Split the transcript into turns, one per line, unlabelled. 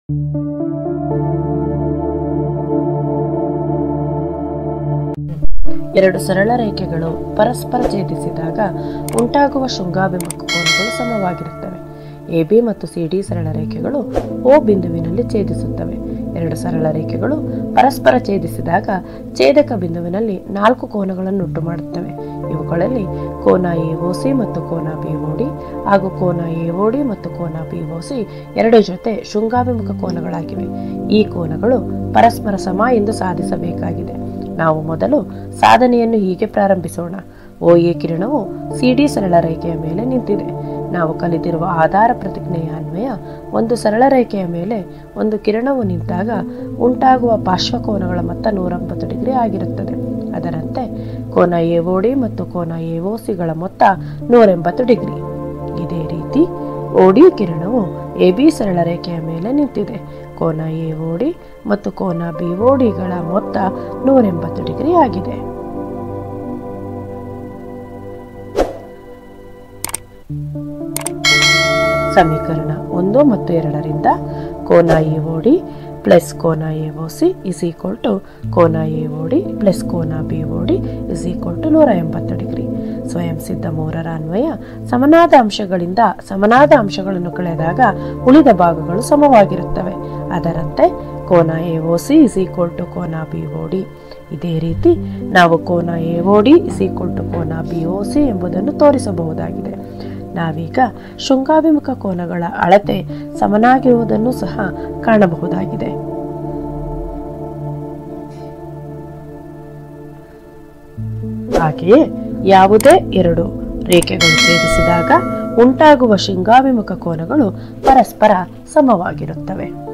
ಎರಡು ಸರಳ ರೇಖೆಗಳು ಪರಸ್ಪರ ಛೇದಿಸಿದಾಗ ಉಂಟಾಗುವ ಶೃಂಗಾಭಿಮುಖ ಕೋನಗಳು ಸಮವಾಗಿರುತ್ತವೆ. AB ಮತ್ತು CD ಸರಳ ರೇಖೆಗಳು O ಬಿಂದುವಿನಲ್ಲಿ ಛೇದಿಸುತ್ತವೆ. ಎರಡು ಸರಳ ರೇಖೆಗಳು ಪರಸ್ಪರ ಛೇದಿಸಿದಾಗ ಛೇದಕ ಬಿಂದುವಿನಲ್ಲಿ 4 ಕೋನಗಳನ್ನು ಉಂಟು ಮಾಡುತ್ತವೆ. ಇವುಗಳಲ್ಲಿ ಕೋನ AOC ಮತ್ತು ಕೋನ BOD ಹಾಗೂ ಕೋನ AOD ಮತ್ತು ಕೋನ BOC ಎರಡು ಜೊತೆ ಶೃಂಗಾಭಿಮುಖ ಕೋನಗಳಾಗಿವೆ. ಈ ಕೋನಗಳು ಪರಸ್ಪರ ಸಮ ಎಂದು ಸಾಧಿಸಬೇಕಾಗಿದೆ. ನಾವು ಮೊದಲು ಸಾಧನೆಯನ್ನು ಹೀಗೆ ಪ್ರಾರಂಭಿಸೋಣ. OA ಕಿರಣವು CD ಸರಳ ರೇಖೆಯ ಮೇಲೆ ನಿಂತಿದೆ. ನಾವು ಕಲಿತಿರುವ ಆಧಾರ ಪ್ರತಿಜ್ಞೆಯ ಅನ್ವಯ ಒಂದು ಸರಳ ರೇಖೆಯ ಮೇಲೆ ಒಂದು ಕಿರಣವು ನಿಂತಾಗ ಉಂಟಾಗುವ ಪಾರ್ಶ್ವಕೋನಗಳ ಮೊತ್ತ 180 ಡಿಗ್ರಿ ಆಗಿರುತ್ತದೆ. ಅದರಂತೆ ಕೋನ AOD ಮತ್ತು ಕೋನ AOCಗಳ ಮೊತ್ತ 180 ಡಿಗ್ರಿ. ಇದೇ ರೀತಿ OD ಕಿರಣವು AB ಸರಳ ರೇಖೆಯ ಮೇಲೆ ನಿಂತಿದೆ. ಕೋನ AOD ಮತ್ತು ಕೋನ BODಗಳ ಮೊತ್ತ 180 ಡಿಗ್ರಿ ಆಗಿದೆ. ಸಮೀಕರಣ 1 ಮತ್ತು 2ರಿಂದ ಕೋನ AOD ಪ್ಲಸ್ ಕೋನ AOC ಇಸ್ ಈಕ್ವಲ್ ಟು ಕೋನ AOD ಪ್ಲಸ್ ಕೋನ BOD is equal to 180 degree. ಸ್ವಯಂ ಸಿದ್ಧ 3ರ ಅನ್ವಯ ಸಮನಾದ ಅಂಶಗಳಿಂದ ಸಮನಾದ ಅಂಶಗಳನ್ನು ಕಳೆದಾಗ ಉಳಿದ ಭಾಗಗಳು ಸಮವಾಗಿರುತ್ತವೆ. ಅದರಂತೆ ಕೋನ AOC ಇಸ್ ಈಕ್ವಲ್ ಟು ಕೋನ BOD. ಇದೇ ರೀತಿ ನಾವು ಕೋನ AOD ಇಸ್ ಈಕ್ವಲ್ ಟು ಕೋನ BOC ಎಂಬುದನ್ನು ತೋರಿಸಬಹುದಾಗಿದೆ. ನಾವೀಗ ಶೃಂಗಾಭಿಮುಖ ಕೋನಗಳ ಅಳತೆ ಸಮನಾಗಿರುವುದನ್ನು ಸಹ ಕಾಣಬಹುದಾಗಿದೆ. ಹಾಗೆಯೇ ಯಾವುದೇ ಎರಡು ರೇಖೆಗಳು ಛೇದಿಸಿದಾಗ ಉಂಟಾಗುವ ಶೃಂಗಾಭಿಮುಖ ಕೋನಗಳು ಪರಸ್ಪರ ಸಮವಾಗಿರುತ್ತವೆ.